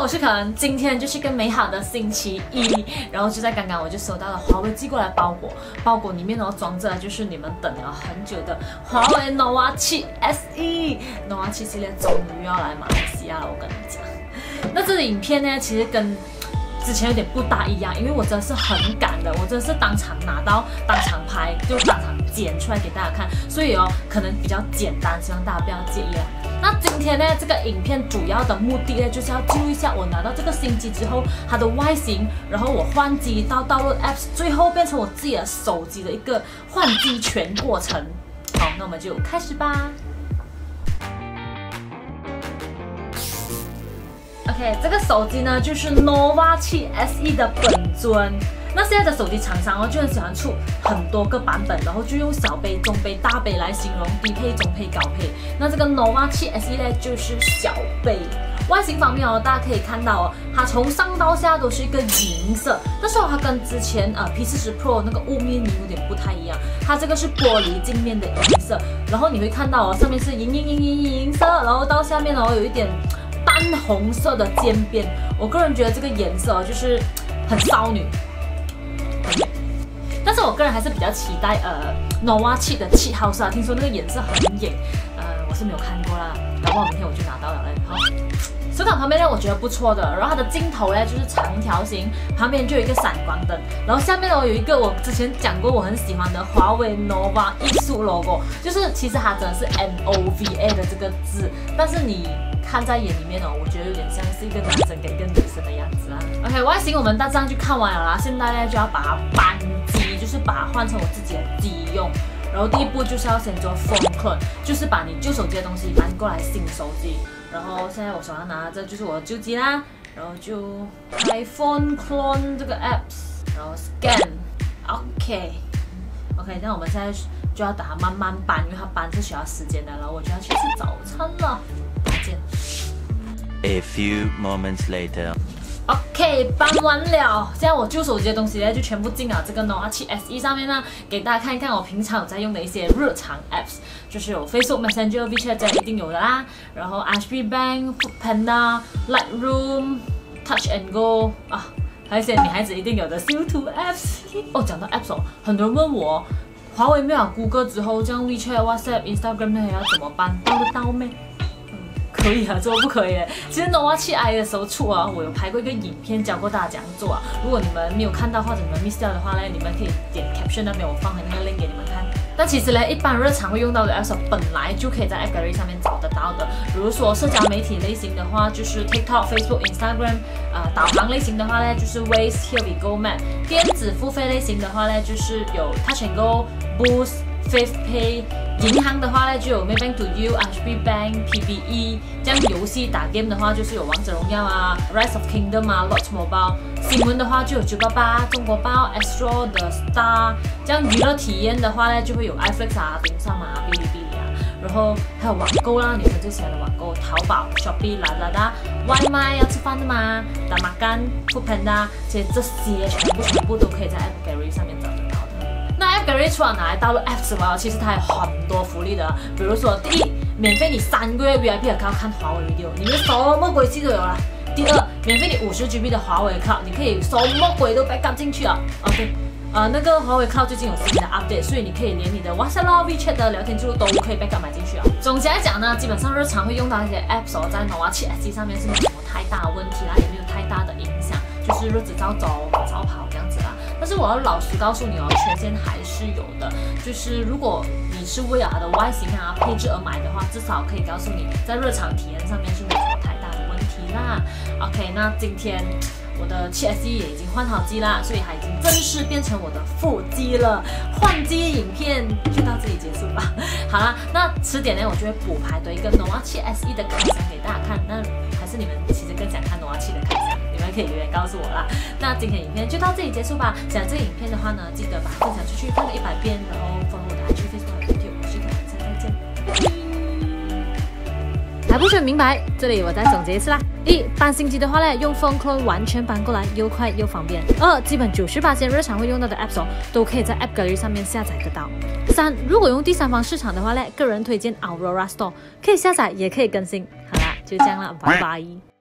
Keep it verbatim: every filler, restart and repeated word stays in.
我是可能今天就是一个美好的星期一，然后就在刚刚我就收到了华为寄过来包裹，包裹里面呢装着就是你们等了很久的华为 Nova 七 S E，Nova 七系列终于要来马来西亚了，我跟你讲。那这个影片呢，其实跟之前有点不大一样，因为我真的是很赶的，我真的是当场拿到、当场拍，就当场剪出来给大家看，所以哦，可能比较简单，希望大家不要介意啦。那今天呢，这个影片主要的目的呢，就是要记录一下我拿到这个新机之后它的外形，然后我换机到 download apps， 最后变成我自己的手机的一个换机全过程。好，那我们就开始吧。OK， 这个手机呢就是 Nova 七 S E 的本尊。那现在的手机厂商哦就很喜欢出很多个版本，然后就用小杯、中杯、大杯来形容，低配、中配、高配。那这个 Nova 七 S E 呢就是小杯。外形方面哦，大家可以看到哦，它从上到下都是一个银色，但是哦它跟之前呃 P 四十 Pro 那个雾面银有点不太一样，它这个是玻璃镜面的银色，然后你会看到哦上面是银银银银银色，然后到下面哦有一点淡红色的渐变，我个人觉得这个颜色就是很少女，很美。但是我个人还是比较期待呃 Nova 七的七号色，听说那个颜色很野，呃我是没有看过啦，搞不好明天我就拿到了嘞。好，手感方面呢，我觉得不错的，然后它的镜头呢就是长条形，旁边就有一个闪光灯，然后下面呢有一个我之前讲过我很喜欢的华为 Nova 艺术 logo， 就是其实它真的是 N O V A 的这个字，但是你看在眼里面哦，我觉得有点像是一个男生跟一个女生的样子啦。OK， 外形我们大致上就看完了啦，现在呢就要把它搬机，就是把它换成我自己的机用。然后第一步就是要先做 phone clone， 就是把你旧手机的东西搬过来新手机。然后现在我手上拿的这就是我的旧机啦，然后就开 phone clone 这个 apps， 然后 scan，OK，OK， 那我们现在就要等它慢慢搬，因为它搬是需要时间的，然后我就要去吃早餐了。见。 A few moments later。OK， 搬完了。现在我旧手机的东西呢，就全部进了这个 Nova 七 S E 上面呢，给大家看一看我平常有在用的一些日常 apps， 就是有 Facebook Messenger、WeChat 这一定有的啦，然后 H P Bank、Foodpanda、Lightroom、Touch and Go 啊，还有一些女孩子一定有的 修图 apps。哦，讲到 apps 哦，很多人问我，华为没有 Google 之后，这样 WeChat、WhatsApp、Instagram 那些要怎么办？办得到咩？可以啊，做不可以？其实 Nova 七 i 的时候出啊，我有拍过一个影片教过大家怎样做啊。如果你们没有看到或者你们 miss 掉的话呢，你们可以点 caption 那边我放的那个 link 给你们看。但其实呢，一般日常会用到的 apps 本来就可以在 App Gallery 上面找得到的。比如说社交媒体类型的话，就是 TikTok、Facebook、Instagram。呃，导航类型的话呢，就是 Waze、Here We Go Map。电子付费类型的话呢，就是有 Touch and Go、Boost、FavePay。银行的话呢，就有 Maybank to You、H P Bank、P B E。这样游戏打 game 的话，就是有王者荣耀啊、Rise of Kingdom 啊、Lots Mobile。新闻的话就有九八八、中国报、Astro、The Star。这样娱乐体验的话呢，就会有 iFlix 啊、冰上啊、哔哩哔哩啊。然后还有网购啦，女生最喜欢的网购，淘宝、Shopee、Lazada。外卖要吃饭的嘛，打麻干、Foodpanda， 其实这些全部全部都可以在 App Gallery 上面找得到的。那 App Gallery 除了拿来download apps 之外，其实它有很多福利的，比如说第一，免费你三个月 V I P 的 account 看华为 video， 你们什么鬼戏都有啦。第二，免费你五十 G B 的华为 cloud， 你可以什么鬼都 backup 进去啊。OK。呃，那个华为 Cloud 最近有新的 update， 所以你可以连你的 WhatsApp 啦、WeChat 的聊天记录都可以 backup 买进去啊。总结来讲呢，基本上日常会用到一些 apps 哦，在 Nova 七 S E 上面是没有什么太大的问题啦，也没有太大的影响，就是日子照走，照跑这样子啦。但是我要老实告诉你哦，缺陷还是有的。就是如果你是为了它的外形啊、配置而买的话，至少可以告诉你，在日常体验上面是没有什么太大的问题啦。OK， 那今天我的 七 S E 也已经换好机啦，所以它已经正式变成我的副机了。换机影片就到这里结束吧。好啦，那迟点呢，我就会补排多一个 Nova 七 S E 的开箱给大家看。那还是你们其实更想看 Nova 七的开箱，你们可以留言告诉我啦。那今天影片就到这里结束吧。喜欢这个影片的话呢，记得把它分享出去，看个一百遍，然后 follow 我的 I G、Facebook、YouTube。我是可能，下次再见，拜拜。还不是很明白，这里我再总结一次啦。一，搬新机的话呢，用 phone clone 完全搬过来，又快又方便。二，基本 百分之九十八 日常会用到的 apps 哦，都可以在 App Gallery 上面下载得到。三，如果用第三方市场的话呢，个人推荐 Aurora Store， 可以下载也可以更新。好啦，就这样啦，拜拜。